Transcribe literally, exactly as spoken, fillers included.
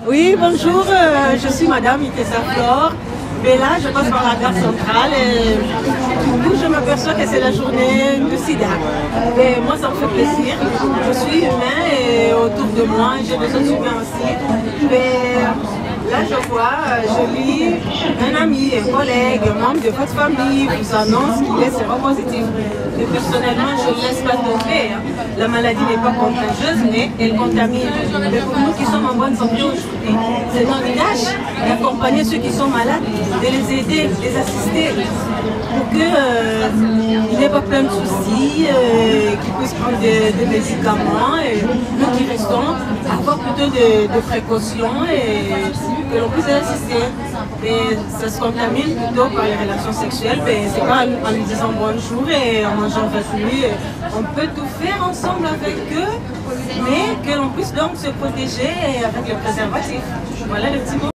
Oui, bonjour, euh, je suis Madame Itessa Flore. Mais là, je passe par la gare centrale et du coup, je m'aperçois que c'est la journée du sida. Et moi, ça me fait plaisir. Je suis humain et autour de moi, j'ai des autres humains aussi. Mais là, je vois, je lis, un ami, un collègue, un membre de votre famille vous annonce qu'il est séropositif. Et personnellement, je ne laisse pas tomber. La maladie n'est pas contagieuse, mais elle contamine. Mais pour nous qui sommes en bonne santé aujourd'hui, c'est notre tâche d'accompagner ceux qui sont malades, de les aider, de les assister, pour qu'ils euh, n'aient pas plein de soucis, euh, qu'ils puissent prendre des, des médicaments. Et nous qui restons, avoir plutôt de, de précautions et que l'on puisse les assister. Et ça se contamine plutôt par les relations sexuelles, mais c'est pas en lui disant bonjour et en mangeant avec lui. On peut tout faire ensemble avec eux, mais que l'on puisse donc se protéger avec le préservatif. Voilà le petit mot.